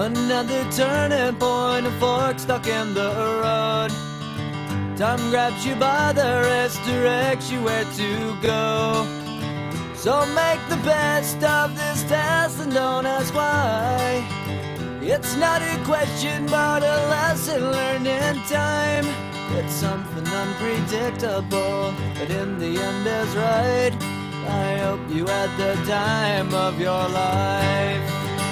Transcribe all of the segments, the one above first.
Another turning point, a fork stuck in the road. Time grabs you by the wrist, directs you where to go. So make the best of this test and don't ask why. It's not a question but a lesson learned in time. It's something unpredictable, but in the end is right. I hope you had the time of your life.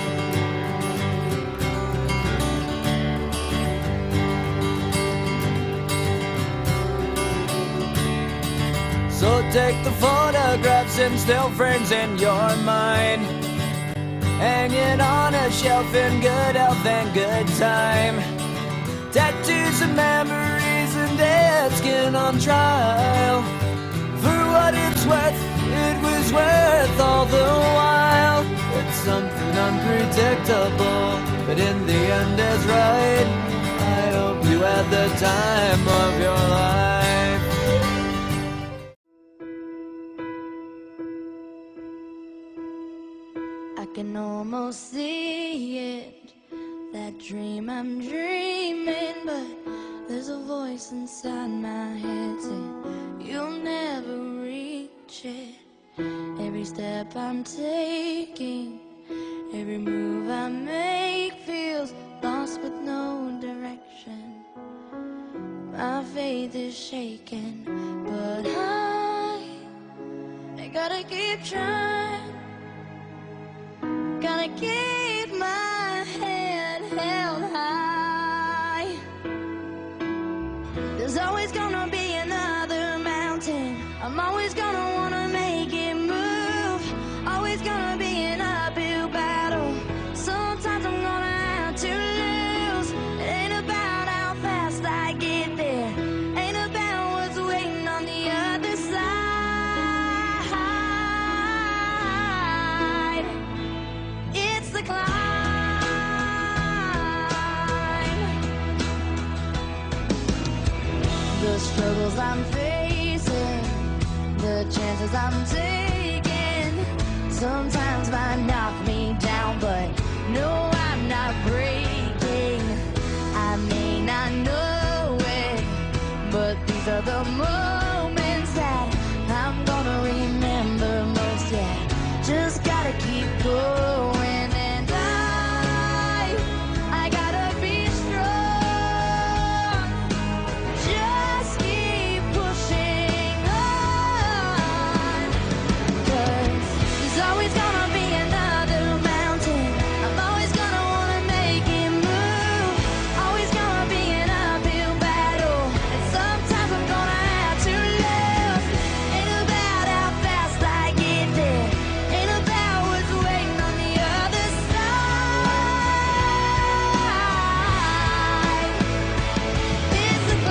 So take the photographs and still frames in your mind, hanging on a shelf in good health and good time. Tattoos and memories and dead skin on trial. For what it's worth, it was worth all the while. It's something unpredictable, but in the end is right. I hope you had the time of your life. I can almost see it, that dream I'm dreaming, but there's a voice inside my head saying you'll never reach it. Every step I'm taking, every move I make feels lost with no direction. My faith is shaking, but I gotta keep trying. Gotta keep my head held high. There's always gonna be another mountain. I'm always gonna wanna make it move. Always gonna be an uphill battle. Sometimes I'm gonna have to lose. It ain't about how fast I get there. Ain't about what's waiting on the other side. It's the climb. The struggles I'm facing, the chances I'm taking, sometimes might knock me down, but no, I'm not breaking. I may not know it, but these are the moments that I'm gonna remember most. Yeah, just gotta keep going, and I gotta be strong. Just keep pushing on, 'cause there's always gonna be another mountain. I'm always gonna wanna make it move. Always gonna be an uphill battle, and sometimes I'm gonna have to lose. Ain't about how fast I get there. Ain't about what's waiting on the other side. It's a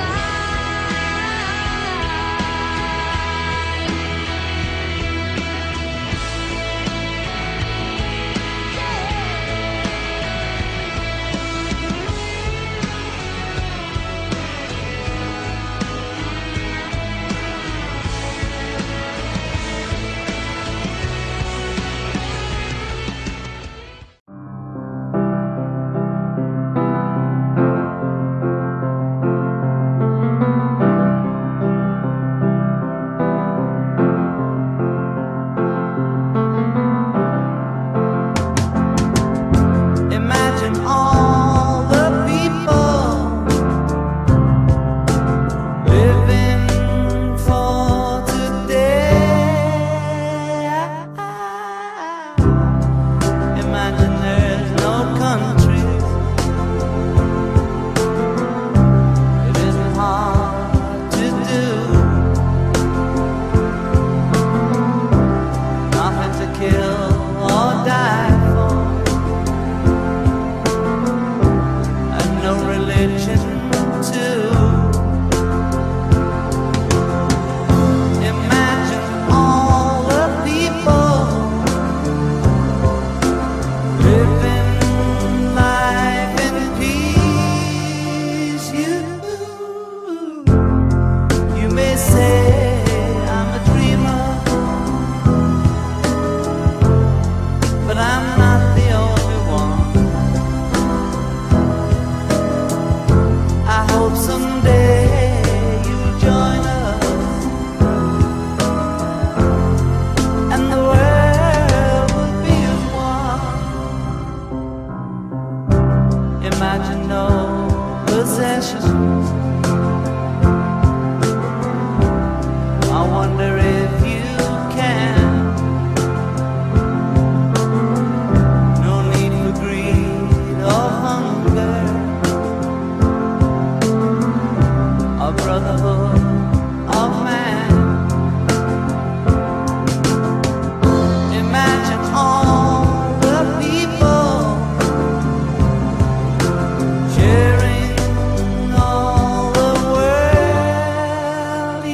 Imagine all the people living for today. Imagine there's no countries. It isn't hard to do. Nothing to kill or die for. imagine no possessions. I wonder if you can. No need for greed or hunger, a brotherhood of man. Imagine all the people sharing all the world.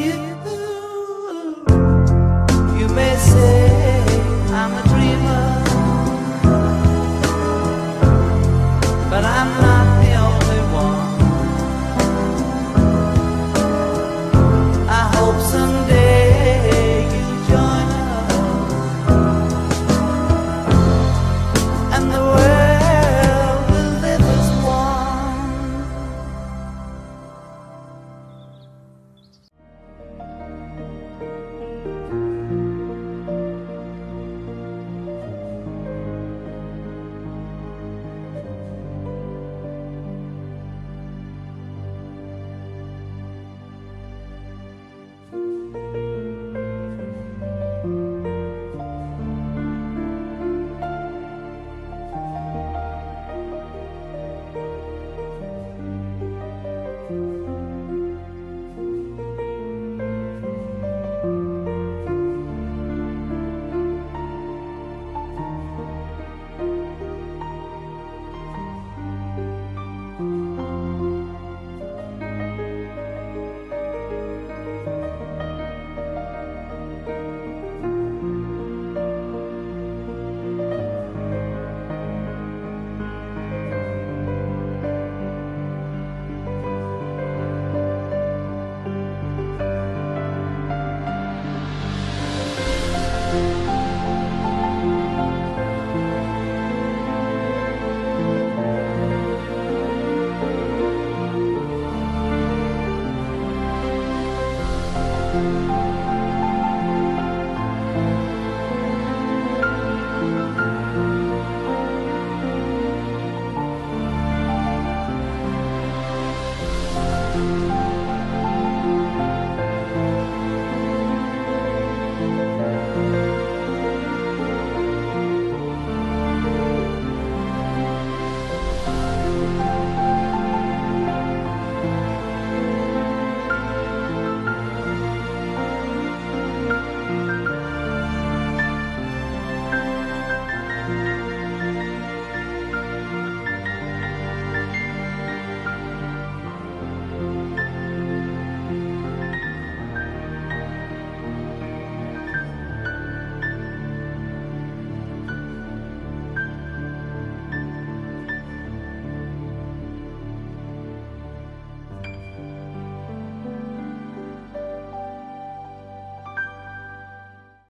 You may say I'm a dreamer, but I'm not.